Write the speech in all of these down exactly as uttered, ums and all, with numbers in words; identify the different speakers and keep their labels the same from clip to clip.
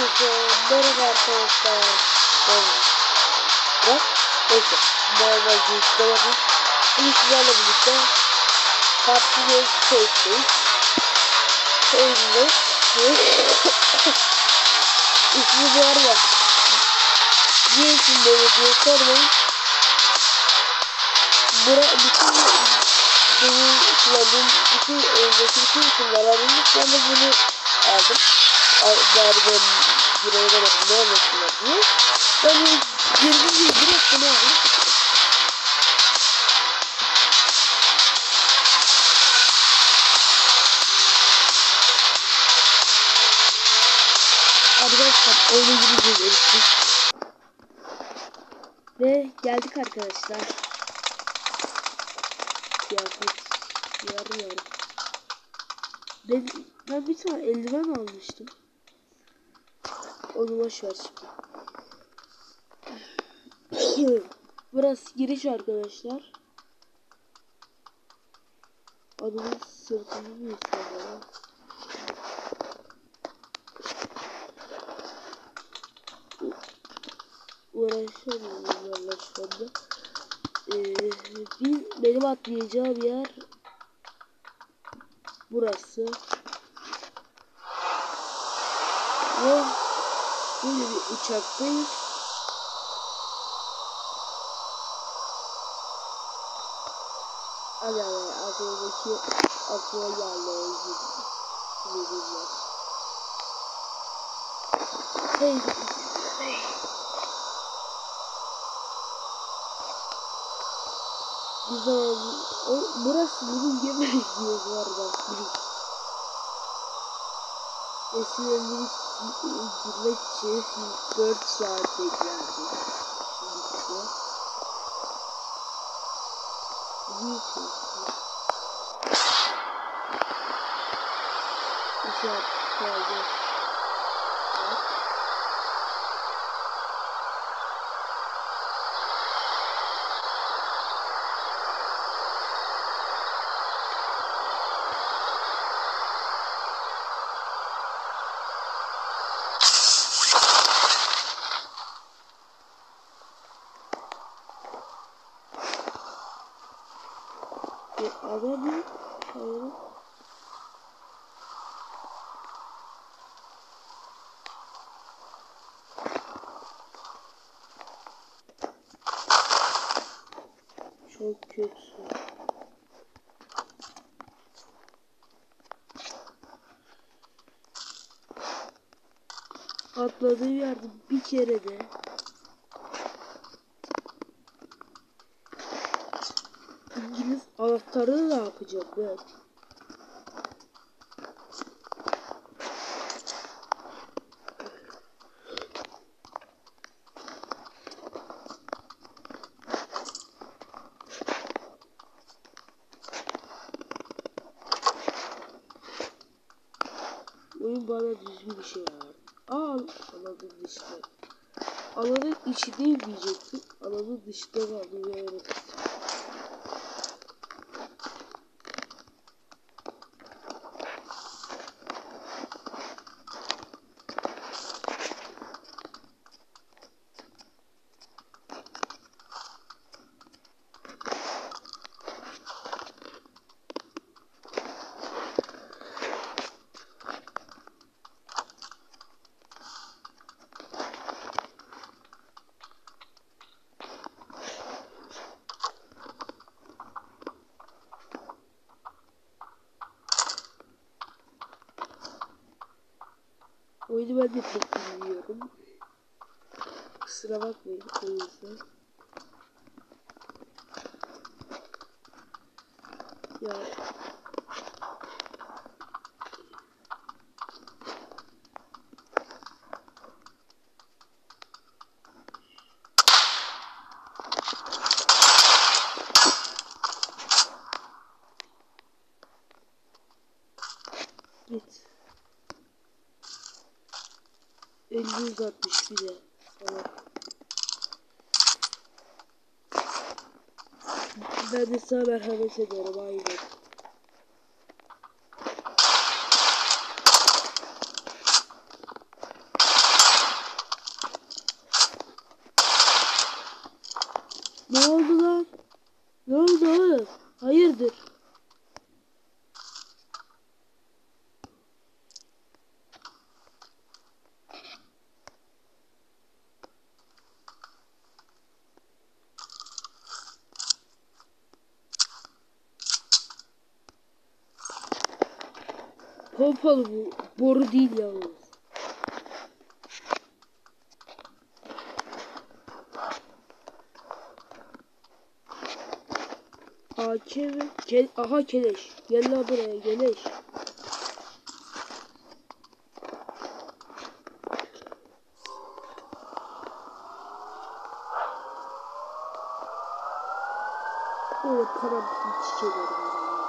Speaker 1: Herkese merhaba arkadaşlar. Ben Bırak. Neyse. Merhaba arkadaşlar. Bugün sizlerle birlikte Pubg'de Space'deyiz. Oyunda İsmi bu arada niye isim böyle diye sormayın. Bura bütün benim kullandığım bütün oyundaki bütün isimler alınmış. Ben de bunu aldım. Bari ben bir oyuna bakın ne olmasınlar diye. Ben de girdim diye direkt bunu aldım. Arkadaşlar oyuna gireceğiz. Ve geldik arkadaşlar. Kıyafet yarı yarı. Ben, ben bir tane eldiven almıştım. Onu boş ver şimdi. Burası giriş arkadaşlar. Adamın sırtını mı istiyor? Uğraşamıyorum valla şu anda. Ee, biz, benim atlayacağım yer burası. Ve böyle bir uçaktayız. Hadi hadi adadaki aklıma geldi. Hey. Güzel. O, burası bizim gemi izliyor bu arada. Eskiden girmek için dört saat beklerdi. Şimdi büyük şey. Bir saat kaldı. Adamı hayır. Çok kötü. Atladığım yerde bir kere de İngiliz anahtarı ne yapacak ben? Oyun bana düzgün bir şey var. Aa, alanın dışında. Alanın içindeyim diyecektim. Alanın dışında kaldım yani. Oyunu ben de pek bilmiyorum. Kusura bakmayın o yüzden. Ya. Git. elli uzatmış bir de. Tamam. Ben de sana merhamet ederim aynen. Pompalı bu. Boru değil yalnız. A K mi? Ke Aha keleş. Gel la buraya keleş. Böyle karanlık çiçeğlerim.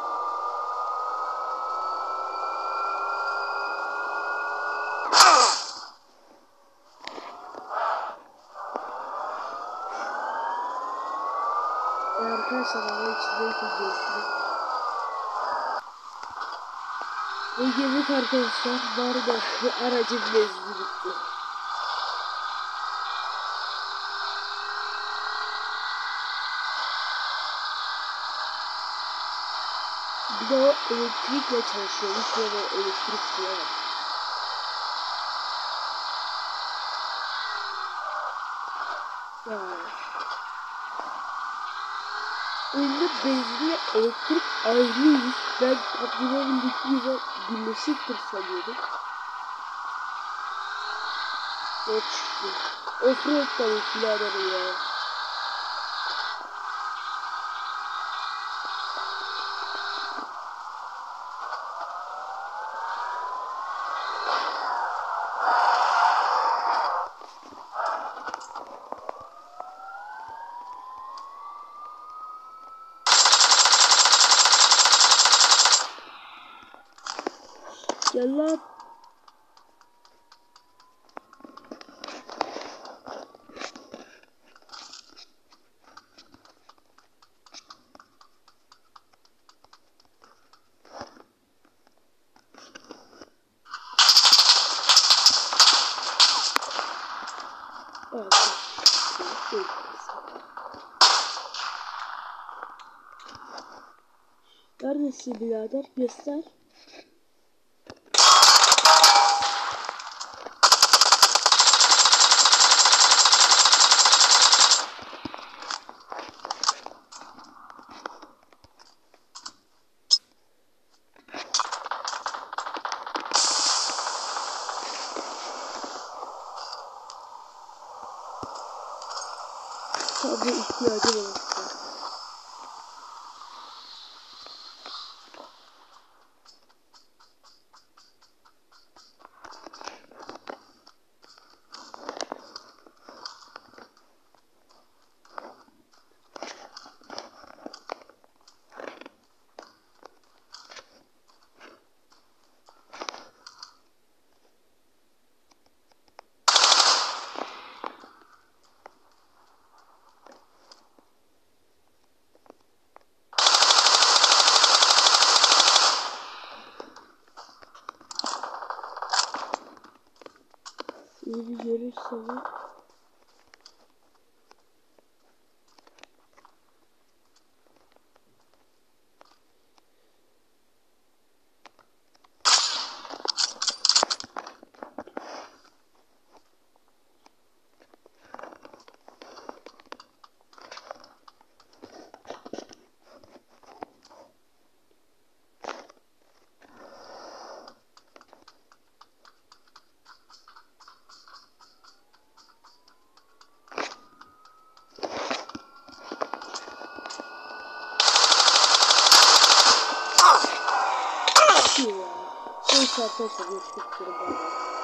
Speaker 1: Arkadaşlar hava içindeyken görüşürüz. Ve gezdik arkadaşlar. Bari de bu aracın benzini bitti. Bir de o elektrikle çalışıyormuş ve o elektrik kullanıyor. Ya. Oyunda benzinle elektrik ayrıymış. Ben Pubg'de birlikte birleşiktir sanıyordum. O çıktı. Offroad'dan biraderim ya. Gel lan. Neredesin birader? Göster. Tabii ihtiyacım var. İyi bir görürseniz. Neyse arkadaşlar görüşmek üzere.